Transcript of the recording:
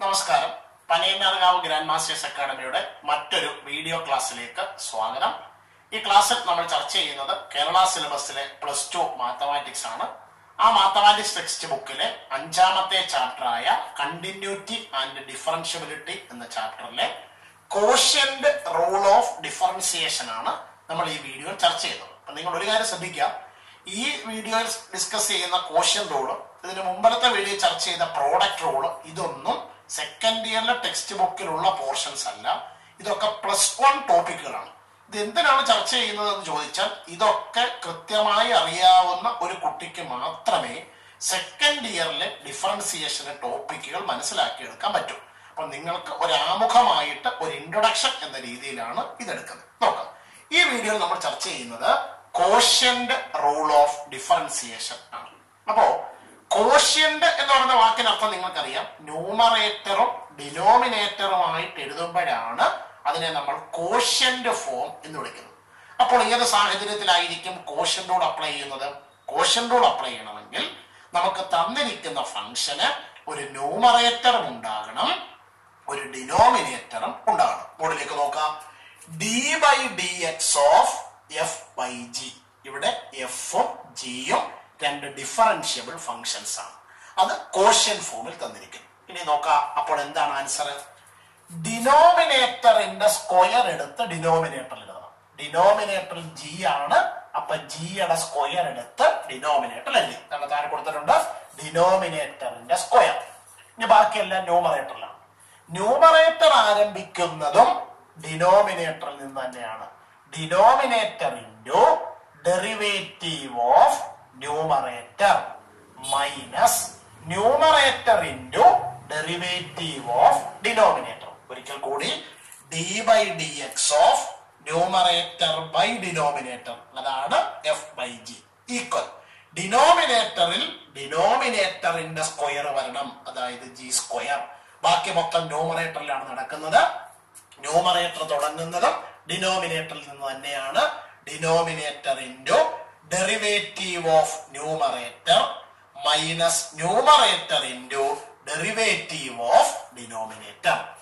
നമസ്കാരം. Panayannarkavu grand masters അക്കാഡമിയുടെ മറ്റൊരു video ക്ലാസ്സിലേക്ക് സ്വാഗതം. ഈ ക്ലാസ്സിൽ നമ്മൾ ചർച്ച ചെയ്യുന്നത് കേരള സിലബസിലെ +2 മാത്തമാറ്റിക്സ് ആണ്. ആ മാത്തമാറ്റിക്സ് ടെക്സ്റ്റ് ബുക്കിലെ 5ാമത്തെ ചാപ്റ്ററായ കണ്ടിന്യൂറ്റി ആൻഡ് ഡിഫറൻഷ്യബിലിറ്റി എന്ന ചാപ്റ്ററിലെ കോഷ്യന്റ് റൂൾ ഓഫ് ഡിഫറൻസിയേഷൻ ആണ് നമ്മൾ ഈ വീഡിയോയിൽ ചർച്ച ചെയ്യുന്നത്. അപ്പൊ നിങ്ങൾ ഒരു കാര്യം ശ്രദ്ധിക്കുക, ഈ വീഡിയോയിൽ ഡിസ്കസ് ചെയ്യുന്ന കോഷ്യന്റ് റൂള്, ഇതിന് മുമ്പത്തെ വീഡിയോ ചർച്ച ചെയ്ത പ്രോഡക്റ്റ് റൂള്, ഇതൊന്നും സെക്കൻഡ് ഇയറിലെ ടെക്സ്റ്റ് ബുക്കിലുള്ള പോർഷൻസ് അല്ല. ഇതൊക്കെ +1 ടോപ്പിക്കുകളാണ്. ഇത് എന്തിനാണ് ചർച്ച ചെയ്യുന്നത് എന്ന് ചോദിച്ചാൽ, ഇതൊക്കെ കൃത്യമായി അറിയാവുന്ന ഒരു കുട്ടിക്ക് മാത്രമേ സെക്കൻഡ് ഇയറിലെ ഡിഫറൻസിയേഷന്റെ ടോപ്പിക്കുകൾ മനസ്സിലാക്കിയെടുക്കാൻ പറ്റൂ. അപ്പൊ നിങ്ങൾക്ക് ഒരു ആമുഖമായിട്ട് ഒരു ഇൻട്രൊഡക്ഷൻ എന്ന രീതിയിലാണ് ഇതെടുക്കുന്നത്. നോക്കാം, ഈ വീഡിയോയിൽ നമ്മൾ ചർച്ച ചെയ്യുന്നത് കോഷ്യന്റ് റൂൾ ഓഫ് ഡിഫറൻസിയേഷൻ ആണ്. അപ്പോ കോഷ്യന്റ് എന്ന് പറയുന്ന വാക്കിനർത്ഥം നിങ്ങൾക്കറിയാം, ന്യൂമറേറ്ററും ഡിനോമിനേറ്ററുമായിട്ട് എഴുതുമ്പോഴാണ് അതിനെ നമ്മൾ കോഷ്യന്റ് ഫോം എന്ന് വിളിക്കുന്നത്. അപ്പോൾ ഏത് സാഹചര്യത്തിലായിരിക്കും കോഷ്യന്റ് റൂൾ അപ്ലൈ ചെയ്യുന്നത്? കോഷ്യന്റ് റൂൾ അപ്ലൈ ചെയ്യണമെങ്കിൽ നമുക്ക് തന്നിരിക്കുന്ന ഫംഗ്ഷന് ഒരു ന്യൂമറേറ്ററും ഉണ്ടാകണം, ഒരു ഡിനോമിനേറ്ററും ഉണ്ടാകണം. ബോർഡിലേക്ക് നോക്കാം. d/dx of f/g. ഇവിടെ എഫും ജിയും രണ്ട് ഡിഫറൻഷ്യബിൾ ഫംഗ്ഷൻസ് ആണ്. അത് കോഷ്യന്റ് ഫോമിൽ തന്നിരിക്കുന്നു. ഇനി നോക്കാം, അപ്പോൾ എന്താണ് ആൻസർ? ഡിനോമിനേറ്ററിന്റെ സ്ക്വയർ എടുത്ത് ഡിനോമിനേറ്ററിൽ എഴുതണം. ഡിനോമിനേറ്ററിൽ ജി ആണ്, അപ്പൊ ജിയുടെ സ്ക്വയർ എടുത്ത് ഡിനോമിനേറ്ററിൽ എഴുതി. താഴെ കൊടുത്തിട്ടുണ്ട് ഡിനോമിനേറ്ററിന്റെ സ്ക്വയർ. ഇനി ബാക്കിയെല്ലാം ന്യൂമറേറ്ററിലാണ്. ന്യൂമറേറ്റർ ആരംഭിക്കുന്നതും ഡിനോമിനേറ്ററിൽ നിന്ന് തന്നെയാണ്. Denominator into derivative of numerator minus numerator into derivative of denominator. ഒരിക്കൽ കൂടി, d/dx of numerator by denominator, അതാണ് f/g ഈക്വൽ ഡിനോമിനേറ്ററിൽ ഡിനോമിനേറ്ററിന്റെ സ്ക്വയർ വരണം, അതായത് ജി സ്ക്വയർ. ബാക്കി മൊത്തം ന്യൂമറേറ്ററിലാണ് നടക്കുന്നത്. ന്യൂമറേറ്റർ തുടങ്ങുന്നതും ഡിനോമിനേറ്ററിൽ നിന്ന് തന്നെയാണ്. Denominator into derivative of numerator minus numerator into derivative of denominator.